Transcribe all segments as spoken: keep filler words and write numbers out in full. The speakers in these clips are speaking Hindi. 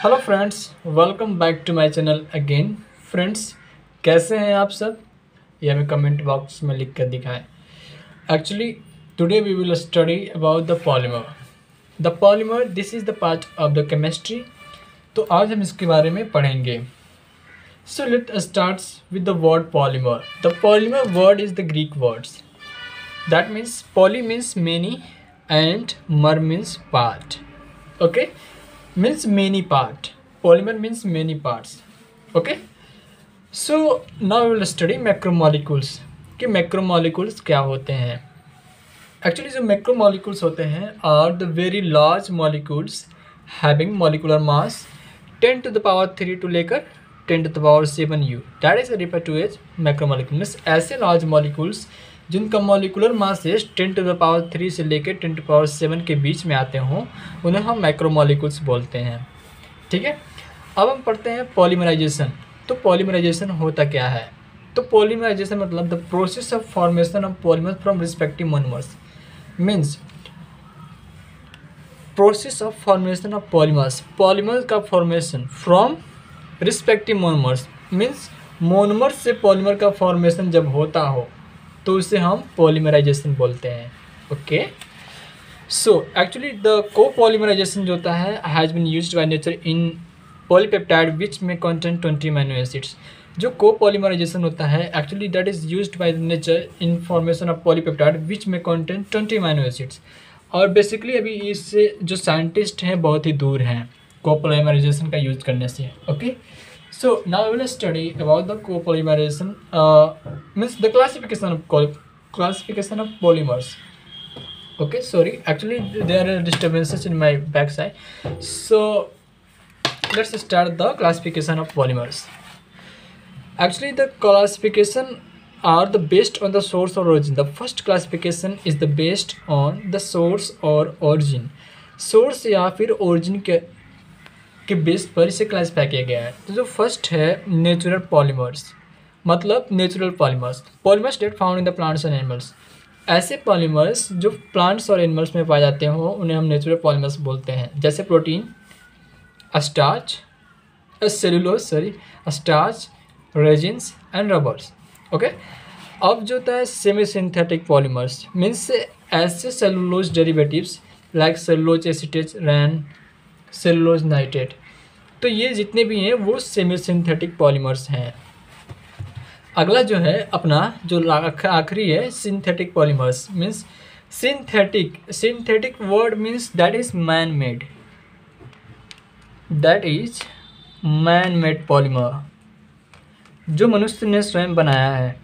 Hello friends, welcome back to my channel again. Friends, कैसे हैं आप सब? ये हमें कमेंट बॉक्स में लिख कर दिखाएं। Actually today we will study about the polymer. The polymer, this is the part of the chemistry. तो आज हम इसके बारे में पढ़ेंगे। So let starts with the word polymer. The polymer word is the Greek words that means poly means many and mer means part. Okay, means many part. Polymer means many parts. Okay, so now we will study macromolecules कि macromolecules क्या होते हैं। Actually जो macromolecules होते हैं are the very large molecules having molecular mass ten to the power three to लेकर ten to the power seven u, that is referred to as macromolecule। means ऐसे large molecules जिनका molecular mass ten to the power three से लेकर टेन टू पावर सेवन के बीच में आते हों उन्हें हम मैक्रोमोलिकुल्स बोलते हैं। ठीक है, अब हम पढ़ते हैं पॉलीमराइजेशन। तो पॉलीमराइजेशन होता क्या है? तो पॉलीमराइजेशन मतलब the process of formation of polymers from respective monomers. Means process of formation of polymers, polymers का formation from respective monomers. Means monomers से पॉलीमर का फॉर्मेशन जब होता हो तो उसे हम पॉलीमराइजेशन बोलते हैं। Okay, so actually the copolymerization जो होता है has been used by nature in polypeptide which में कंटेन ट्वेंटी अमीनो एसिड्स। जो कोपॉलीमराइजेशन होता है actually that is used by nature in formation of polypeptide which में कंटेन ट्वेंटी अमीनो एसिड्स। और बेसिकली अभी इससे जो साइंटिस्ट हैं बहुत ही दूर हैं कोपॉलीमराइजेशन का यूज करने से। Okay, so now we will study about the copolymerization, uh, means the classification of classification of polymers. Okay, sorry, actually there are disturbances in my backside, so let's start the classification of polymers. Actually the classification are the based on the source or origin. The first classification is the based on the source or origin. source या फिर origin के के बेस पर इसे क्लासिफाई किया गया है। तो जो फर्स्ट है नेचुरल पॉलीमर्स, मतलब natural polymers, polymers that found in the plants and animals. ऐसे पॉलीमर्स जो प्लांट्स और एनिमल्स में पाए जाते हो उन्हें हम नेचुरल पॉलीमर्स बोलते हैं। जैसे protein, starch, cellulose sorry starch, resins and rubbers. Okay, अब जो होता है सेमी सिंथेटिक पॉलीमर्स मीन्स ऐसे cellulose derivatives like cellulose acetate, rayon, cellulose nitrate. तो ये जितने भी हैं वो सेमी सिंथेटिक पॉलीमर्स हैं। अगला जो है अपना जो आखिरी है synthetic polymers. Means synthetic, synthetic word means that is man made, that is man made polymer, जो मनुष्य ने स्वयं बनाया है।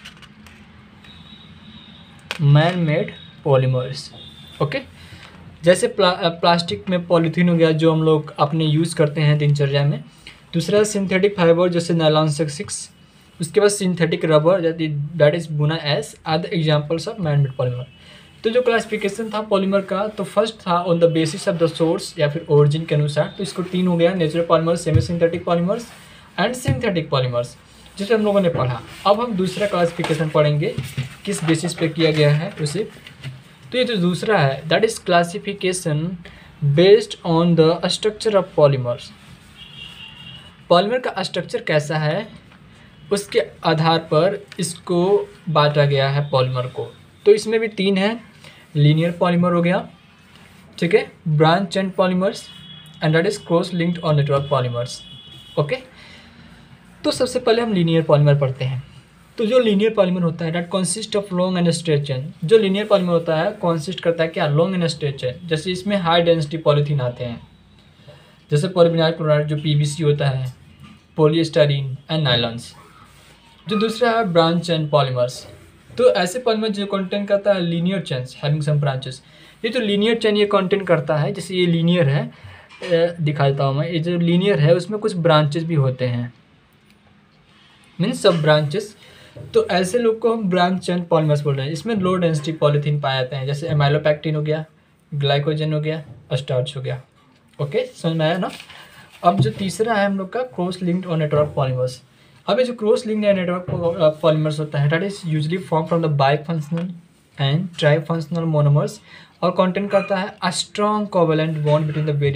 Man made polymers. ओके, जैसे प्ला, प्लास्टिक में पॉलीथीन हो गया जो हम लोग अपने यूज़ करते हैं दिनचर्या में। दूसरा सिंथेटिक फाइबर जैसे नायलॉन सिक्स। उसके बाद synthetic rubber that is buna S are the examples of man made polymer. तो जो क्लासिफिकेशन था पॉलीमर का, तो फर्स्ट था on the basis of the source या फिर ओरिजिन के अनुसार। तो इसको तीन हो गया, natural polymers, semi synthetic polymers and synthetic polymers, जिसे हम लोगों ने पढ़ा। अब हम दूसरा क्लासिफिकेशन पढ़ेंगे किस बेसिस पे किया गया है उसे। तो ये जो दूसरा है that is classification based on the structure of polymers. Polymer का स्ट्रक्चर कैसा है उसके आधार पर इसको बांटा गया है पॉलीमर को। तो इसमें भी तीन है, लीनियर पॉलीमर हो गया, ठीक है, branch and polymers and that is cross linked और नेटवर्क पॉलीमर्स। ओके, तो सबसे पहले हम लीनियर पॉलीमर पढ़ते हैं। तो जो लीनियर पॉलीमर होता है that consist of long and stretch chain. जो लीनियर पॉलीमर होता है कंसिस्ट करता है क्या, लॉन्ग एंड स्ट्रेच चेन। जैसे इसमें हाई डेंसिटी पॉलीथीन आते हैं, जैसे पॉलीविनाइल क्लोराइड जो पीवीसी होता है, पॉलीस्टाइरीन एंड नायलॉन्स। जो दूसरा है ब्रांच एंड पॉलीमर्स। तो ऐसे पॉलीमर जो कंटेन करता है linear chains having some branches. ये जो लीनियर चेन ये कंटेन करता है, जैसे ये लीनियर है, दिखा देता हूँ मैं, ये जो लीनियर है उसमें कुछ ब्रांचेस भी होते हैं, मीन्स सब ब्रांचेस। तो ऐसे लोग को हम ब्रांच एंड पॉलीमर्स बोल रहे हैं। इसमें लो डेंसिटी पॉलीथीन पाए जाते हैं, जैसे एमाइलोपैक्टिन हो गया, ग्लाइकोजन हो गया, स्टार्च हो गया। ओके, समझ में आया ना। अब जो तीसरा है हम लोग का क्रॉस लिंक्ड और नेटवर्क पॉलीमर्स। अब ये जो क्रॉस लिंक्ड या नेटवर्क पॉलीमर्स होता है that is usually form from the bi functional and tri functional monomers और कंटेन करता है a strong covalent bond between the various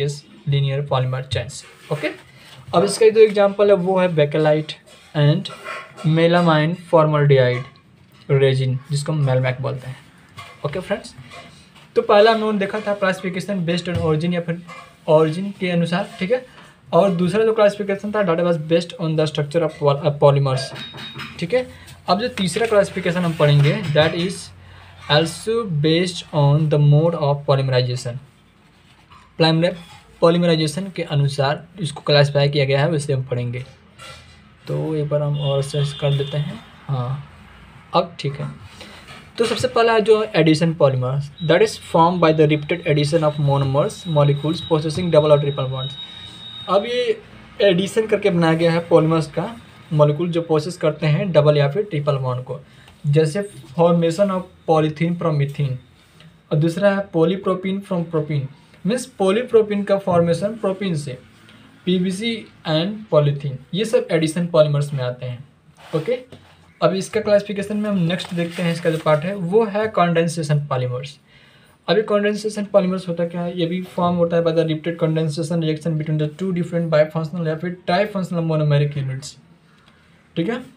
linear polymer chains. Okay, अब इसका जो एग्जांपल है वो है bakelite and melamine formaldehyde resin, जिसको हम मेलमैक बोलते हैं। ओके फ्रेंड्स, तो पहला हम लोगों ने देखा था क्लासिफिकेशन बेस्ड ऑन ओरिजिन या फिर ओरिजिन के अनुसार, ठीक है। और दूसरा जो क्लासिफिकेशन था database based on the structure of polymers, ठीक है। अब जो तीसरा क्लासिफिकेशन हम पढ़ेंगे that is also based on the mode of polymerization. Polymerization के अनुसार इसको क्लासिफाई किया गया है, वैसे हम पढ़ेंगे। तो एक बार हम और सर्च कर देते हैं। हाँ, अब ठीक है। तो सबसे पहला जो addition polymers that is form by the repeated addition of monomers molecules possessing double और ट्रिपल बॉन्ड्स। अब ये एडिशन करके बनाया गया है पॉलीमर्स का मॉलिक्यूल जो प्रोसेस करते हैं डबल या फिर ट्रिपल बॉन्ड को, जैसे formation of polythene from methene, और दूसरा है polypropene from propene. Means polypropene का फॉर्मेशन प्रोपीन से, पीवीसी एंड पॉलीथीन, ये सब एडिशन पॉलीमर्स में आते हैं। ओके, अब इसका क्लासिफिकेशन में हम नेक्स्ट देखते हैं। इसका जो पार्ट है वो है कंडेंसेशन पॉलीमर्स। अभी कंडेंसेशन पॉलीमर्स होता क्या है, ये भी फॉर्म होता है by the repeated condensation reaction between the two different bifunctional या फिर ट्राइफंक्शनल मोनोमेरिक यूनिट्स, ठीक है,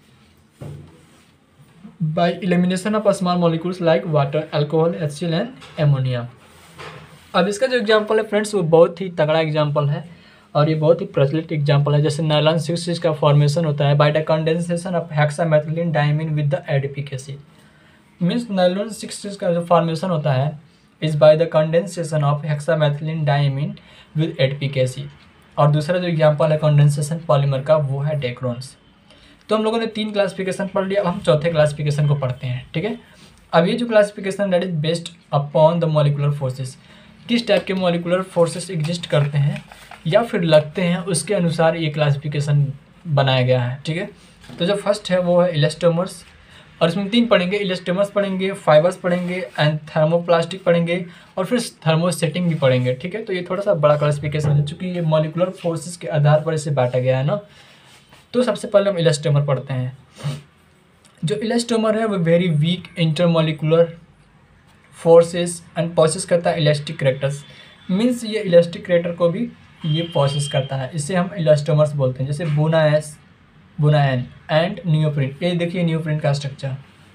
by elimination of small molecules like water, alcohol, HCl and ammonia. अब इसका जो एग्जांपल है फ्रेंड्स वो बहुत ही तगड़ा एग्जांपल है और ये बहुत ही प्रचलित एग्जांपल है। जैसे नायलॉन सिक्स सिक्स का फॉर्मेशन होता है by the condensation of hexamethylene diamine with the adipic acid. Means nylon six six का जो फॉर्मेशन होता है is by the condensation of hexamethylene diamine with adipic acid. और दूसरा जो एग्जांपल है कंडेंसेशन पॉलीमर का वो है डेक्रोन्स। तो हम लोगों ने तीन क्लासिफिकेशन पढ़ लिया, अब हम चौथे क्लासिफिकेशन को पढ़ते हैं, ठीक है। अब ये जो classification that is based upon the molecular forces, किस टाइप के मॉलिकुलर फोर्सेस एग्जिस्ट करते हैं या फिर लगते हैं, उसके अनुसार ये क्लासिफिकेशन बनाया गया है, ठीक है। तो जो फर्स्ट है वो है इलास्टोमर्स, और इसमें तीन पढ़ेंगे, इलास्टोमर्स पढ़ेंगे, फाइबर्स पढ़ेंगे एंड थर्मोप्लास्टिक पढ़ेंगे और फिर थर्मोसेटिंग भी पढ़ेंगे, ठीक है। तो ये थोड़ा सा बड़ा क्लासिफिकेशन है चूँकि ये मॉलिकुलर फोर्सेस के आधार पर इसे बांटा गया है ना। तो सबसे पहले हम इलास्टोमर पढ़ते हैं। जो इलास्टोमर है वो very weak intermolecular forces and process करता है इलास्टिक करेक्टर्स। मीन्स ये इलास्टिक करेक्टर को भी ये प्रोसेस करता है, इसे हम इलास्टोमर्स बोलते हैं। जैसे बुना एस, बुना एन एंड नियोप्रिन। ये देखिए नियोप्रिन का स्ट्रक्चर,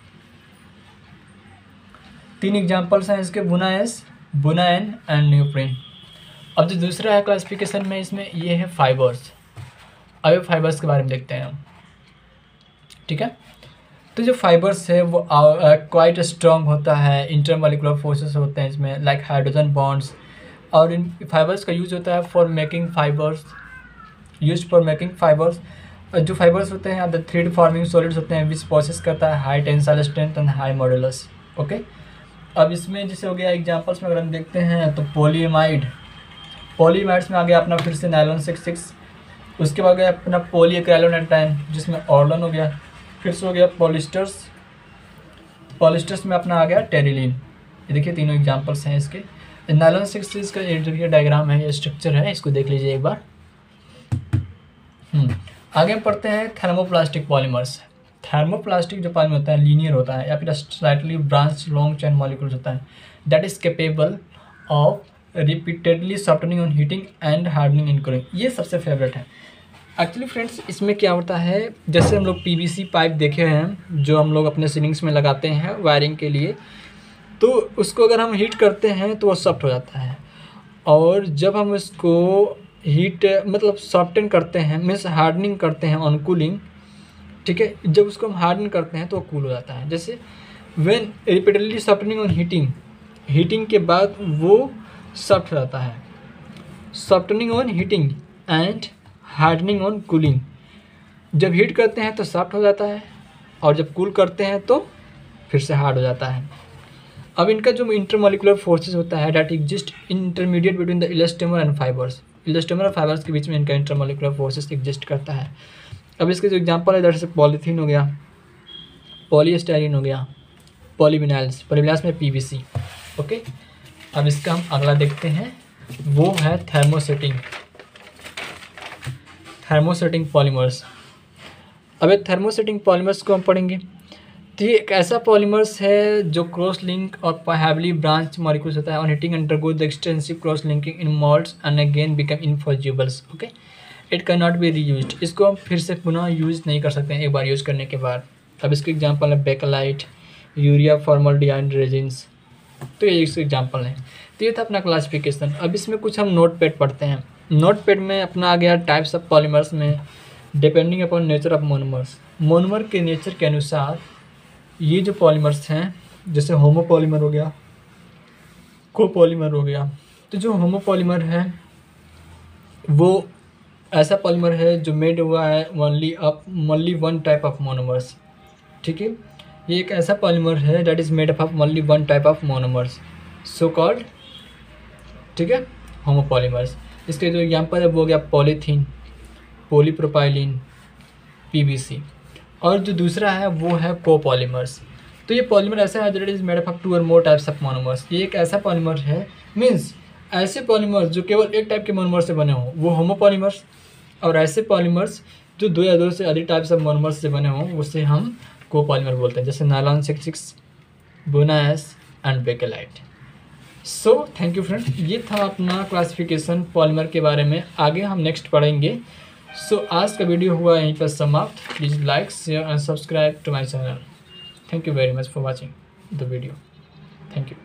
तीन एग्जांपल्स हैं इसके, बुना एस, बुना एन एंड नियोप्रिन। अब जो दूसरा है क्लासिफिकेशन में इसमें ये है फाइबर्स। अब फाइबर्स के बारे में देखते हैं हम, ठीक है। तो जो फाइबर्स है वो क्वाइट स्ट्रॉन्ग होता है, इंटरमॉलिकुलर फोर्सेस होते हैं इसमें लाइक हाइड्रोजन बॉन्ड्स, और इन फाइबर्स का यूज होता है for making fibres, use for making fibres. जो फाइबर्स होते हैं द थ्रेड फॉर्मिंग सॉलिड्स होते हैं विच प्रोसेस करता है high tensile strength and high modulus. Okay, अब इसमें जैसे हो गया एग्जांपल्स में अगर हम देखते हैं तो पॉलीमाइड, पॉलीमाइड्स में आ गया अपना फिर से नायलॉन सिक्स सिक्स, उसके बाद गया अपना पॉलीएक्राइलोनाइट्राइन जिसमें ऑर्लन हो गया, फिर से हो गया पॉलिस्टर्स, पॉलिस्टर्स में अपना आ गया टेरिलीन। ये देखिए तीनों एग्जांपल्स हैं इसके। नायलॉन सिक्स सिक्स का ये डायग्राम है, ये स्ट्रक्चर है, इसको देख लीजिए एक बार। हम्म आगे हम पढ़ते हैं थर्मोप्लास्टिक पॉलीमर्स। थर्मोप्लास्टिक जो पॉलीमर होता है लीनियर होता है या फिर slightly branch long chain molecules होता है that is capable of repeatedly softening on heating and hardening in cooling. ये सबसे फेवरेट है एक्चुअली फ्रेंड्स। इसमें क्या होता है, जैसे हम लोग पीवीसी पाइप देखे हैं जो हम लोग अपने सीलिंग्स में लगाते हैं वायरिंग के लिए, तो उसको अगर हम हीट करते हैं तो वो सॉफ्ट हो जाता है, और जब हम इसको हीट मतलब सॉफ्टन करते हैं मीन्स हार्डनिंग करते हैं ऑन कूलिंग, ठीक है, जब उसको हम हार्डन करते हैं तो वो कूल हो जाता है। जैसे when repeatedly softening on heating, heating के बाद वो सॉफ्ट हो जाता है। Softening on heating and hardening on cooling, जब हीट करते हैं तो सॉफ्ट हो जाता है और जब कूल करते हैं तो फिर से हार्ड हो जाता है। अब इनका जो इंटरमॉलिकुलर फोर्सेस होता है that exist intermediate between the elastomer and fibres, elastomer और फाइबर्स के बीच में इनका इंटरमॉलिकुलर फोर्सेस एग्जिस्ट करता है। अब इसके जो एग्जांपल है जैसे पॉलीथीन हो गया, पॉलीस्टाइरीन हो गया, पॉलीविनाइल्स, पॉलीविनाइल्स में पीवीसी। ओके, अब इसका हम अगला देखते हैं, वो है थर्मोसेटिंग, थर्मोसेटिंग पॉलीमर्स। अब ये थर्मोसेटिंग पॉलीमर्स को हम पढ़ेंगे। तो ये एक ऐसा पॉलीमर्स है जो क्रॉस लिंक और हैवीली ब्रांच मॉलिक्यूल्स होता है। On heating undergo the extensive cross linking in moulds and again become infusibles. Okay, it can not be reused. इसको हम फिर से पुनः यूज़ नहीं कर सकते हैं एक बार यूज़ करने के बाद। अब इसके एग्जांपल है बेकेलाइट, यूरिया फॉर्मल्डिहाइड रेजिन्स। तो ये इसके एग्जांपल हैं। तो ये था अपना क्लासिफिकेशन। अब इसमें कुछ हम नोट पैड पढ़ते हैं। नोट पैड में अपना आ गया टाइप्स ऑफ पॉलीमर्स में depending upon nature of monomers. Monomer के नेचर के अनुसार ये जो पॉलीमर्स हैं, जैसे होमोपॉलीमर हो गया, कोपॉलीमर हो गया। तो जो होमोपॉलीमर है वो ऐसा पॉलीमर है जो मेड हुआ है only up only one type of monomers. ठीक है, ये एक ऐसा पॉलीमर है that is made up of only one type of monomers so called, ठीक है, होमोपॉलीमर्स। इसके जो एग्जांपल है वो हो गया पॉलीथीन, पॉलीप्रोपाइलिन, पीवीसी। और जो दूसरा है वो है कोपॉलीमर्स। तो ये पॉलीमर ऐसा है that is made up of two और मोर टाइप्स ऑफ मोनोमर्स। ये एक ऐसा पॉलीमर है, मीन्स ऐसे पॉलीमर्स जो केवल एक टाइप के मोनोमर से बने हों वो होमोपॉलीमर्स, और ऐसे पॉलीमर्स जो दो या दो से अधिक टाइप्स ऑफ मोनोमर्स से बने हों उसे हम कोपॉलीमर बोलते हैं, जैसे nylon six six, buna S and bakelite. So thank you friend, ये था अपना क्लासिफिकेशन पॉलीमर के बारे में। आगे हम नेक्स्ट पढ़ेंगे। सो so, आज का वीडियो हुआ यहीं पर समाप्त। Please like share and subscribe to my channel. Thank you very much for watching the video. Thank you.